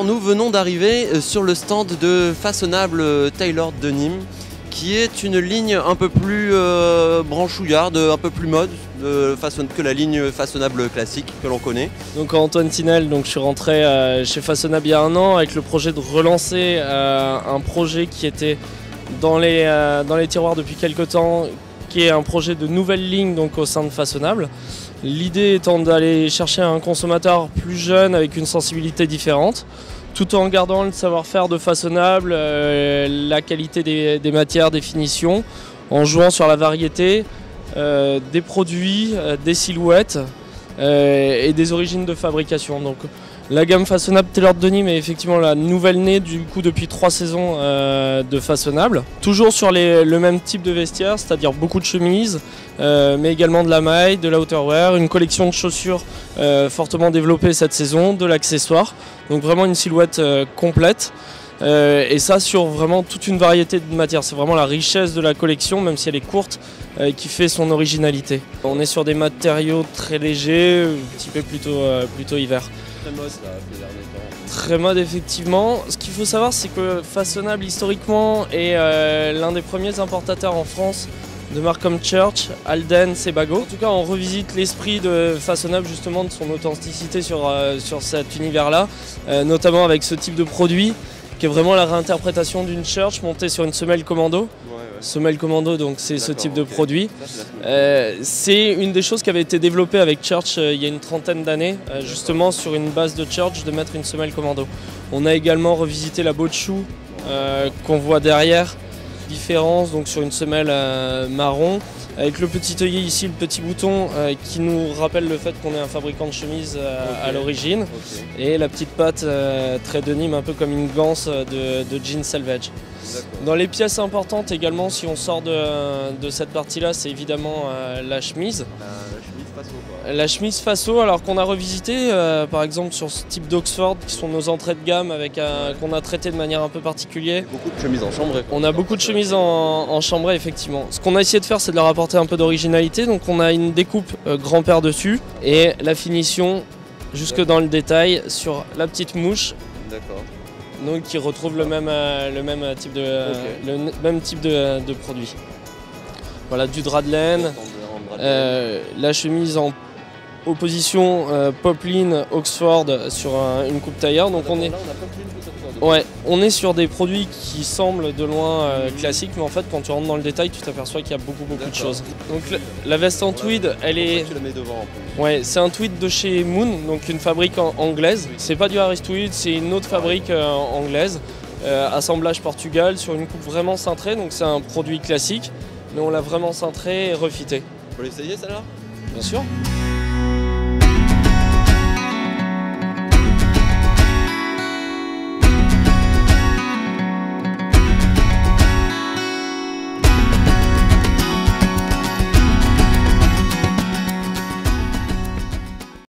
Alors nous venons d'arriver sur le stand de Façonnable Tailored Denim, qui est une ligne un peu plus branchouillarde, un peu plus mode que la ligne Façonnable classique que l'on connaît. Donc Antoine Tinel, donc je suis rentré chez Façonnable il y a un an avec le projet de relancer un projet qui était dans les tiroirs depuis quelques temps, qui est un projet de nouvelle ligne donc, au sein de Façonnable. L'idée étant d'aller chercher un consommateur plus jeune avec une sensibilité différente, tout en gardant le savoir-faire de Façonnable, la qualité des matières, des finitions, en jouant sur la variété des produits, des silhouettes et des origines de fabrication. Donc, la gamme Façonnable Tailored Denim est effectivement la nouvelle née du coup depuis 3 saisons de Façonnable. Toujours sur le même type de vestiaire, c'est-à-dire beaucoup de chemises, mais également de la maille, de l'outerwear, une collection de chaussures fortement développée cette saison, de l'accessoire. Donc vraiment une silhouette complète. Et ça sur vraiment toute une variété de matières. C'est vraiment la richesse de la collection, même si elle est courte, qui fait son originalité. On est sur des matériaux très légers, typés plutôt hiver. Très mode là, ces derniers temps. Très mode effectivement. Ce qu'il faut savoir, c'est que Façonnable historiquement est l'un des premiers importateurs en France de marques comme Church, Alden, Sebago. En tout cas, on revisite l'esprit de Façonnable justement, de son authenticité sur cet univers-là, notamment avec ce type de produit qui est vraiment la réinterprétation d'une Church montée sur une semelle commando. Semelle commando, donc c'est ce type de produit. C'est une des choses qui avait été développée avec Church il y a une trentaine d'années, justement sur une base de Church, de mettre une semelle commando. On a également revisité la botte chou qu'on voit derrière, différence donc sur une semelle marron, avec le petit œillet ici, le petit bouton qui nous rappelle le fait qu'on est un fabricant de chemises à l'origine, et la petite patte très denim, un peu comme une ganse de jean selvage. Dans les pièces importantes également, si on sort de cette partie-là, c'est évidemment la chemise. La chemise Faso, alors qu'on a revisité par exemple sur ce type d'Oxford, qui sont nos entrées de gamme qu'on a traité de manière un peu particulière. Beaucoup de chemises en chambrée. On a beaucoup de chemises en chambrée effectivement. Ce qu'on a essayé de faire, c'est de leur apporter un peu d'originalité. Donc on a une découpe grand-père dessus et la finition jusque dans le détail sur la petite mouche. D'accord. Donc qui retrouve le même type de produit. Voilà, du drap de laine, la chemise en opposition popeline Oxford sur une coupe tailleur. Donc on est sur des produits qui semblent de loin classiques, mais en fait quand tu rentres dans le détail, tu t'aperçois qu'il y a beaucoup de choses. Donc la veste en tweed, elle est. Tu la mets devant en plus. Ouais, c'est un tweed de chez Moon, donc une fabrique anglaise. C'est pas du Harris Tweed, c'est une autre fabrique anglaise. Assemblage Portugal sur une coupe vraiment cintrée, donc c'est un produit classique, mais on l'a vraiment cintré et refité. On peut l'essayer celle-là ? Bien sûr.